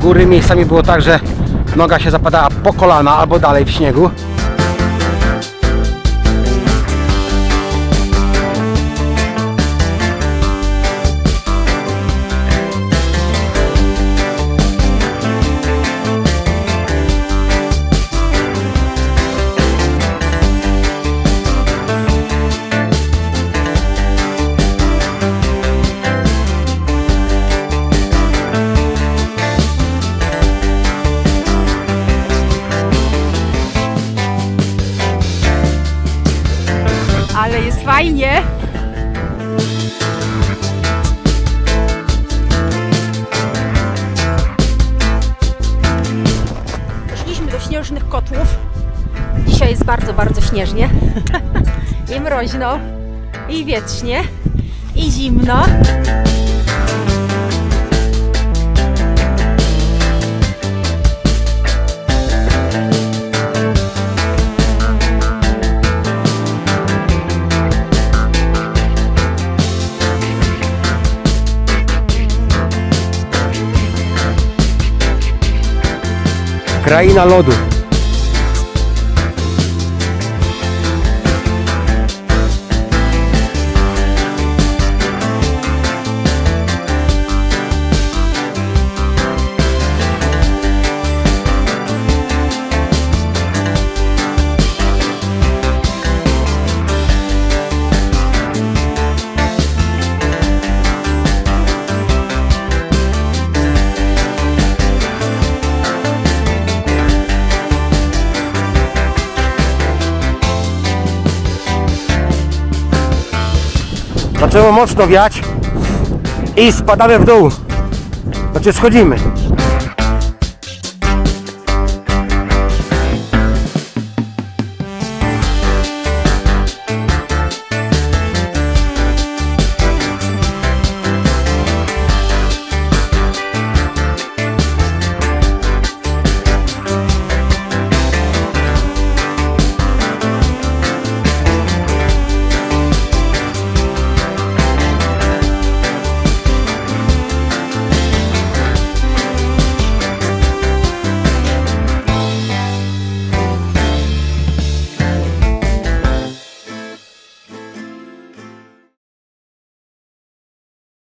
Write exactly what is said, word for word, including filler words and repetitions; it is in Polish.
góry. Miejscami było tak, że noga się zapadała po kolana albo dalej w śniegu. Ale jest fajnie. Szliśmy do śnieżnych kotłów. Dzisiaj jest bardzo, bardzo śnieżnie. I mroźno, i wietrznie, i zimno. Kraina lodu. Zaczęło mocno wiać i spadamy w dół. Znaczy schodzimy.